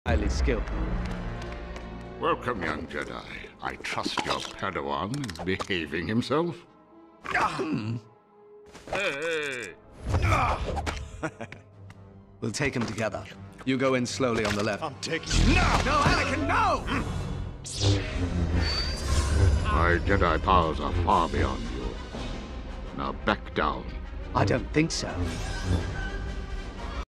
Highly skilled. Welcome, young Jedi. I trust your Padawan is behaving himself. Hey! We'll take him together. You go in slowly on the left. I'm taking you now! No, Anakin, no! My Jedi powers are far beyond yours. Now back down. I don't think so.